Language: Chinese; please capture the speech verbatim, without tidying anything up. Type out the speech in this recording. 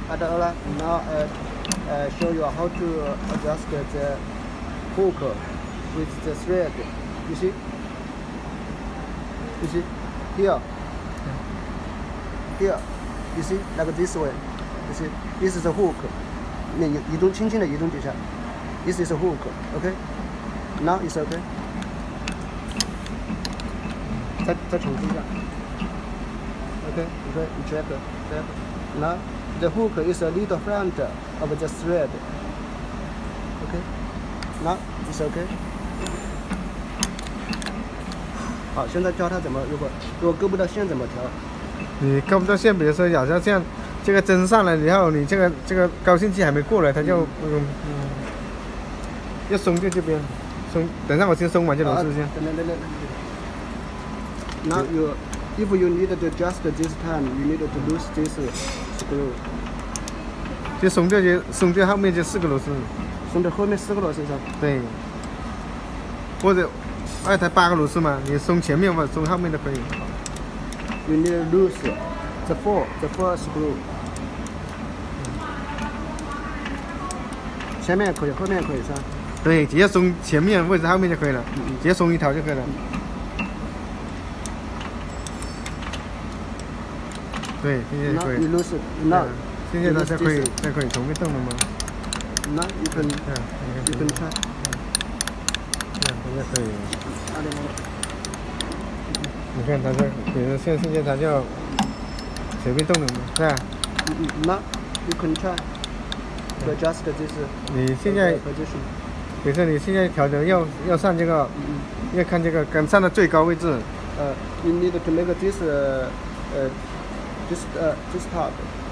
Adola, now uh, uh, show you how to adjust the hook with the thread. You see? You see? Here. Here. You see? Like this way. You see? This is a hook. 你移动，轻轻的移动几下。This is a hook. Okay? Now it's okay. 再再重复一下。Okay? Okay? You check. Check. Now the hook is a little front of the thread. Okay? Now it's okay. 好，现在教他怎么，如果如果够不到线怎么调。 你够不到线，比如说好像这样，这个针上来以后，你这个这个高兴器还没过来，它就嗯嗯，要松就这边松，等下我先松完这螺丝先。 等等等等。Now you, if you need to adjust this time, you need to lose this screw. 就松掉就松掉后面这四个螺丝。 松掉后面四个螺丝上。 对。或者二台八个螺丝嘛，你松前面或者松后面都可以。 You need to lose the four, the four screw. 前面也可以，后面也可以是吧？ 对，只要松前面或者后面就可以了，嗯、只要松一条就可以了。对，现在可以。 You lose it now. 现在它才可以，才可以从没动了吗 ？Now you can, you can try. 这样现在可以。你看它这，比如现现在它就随便动了嘛，是吧？ 嗯 Now you can try to adjust this. 你现在，比如说你现在调的要要上这个，要看这个杆上的最高位置。 呃 ，you need to make this uh, uh, this uh, this top.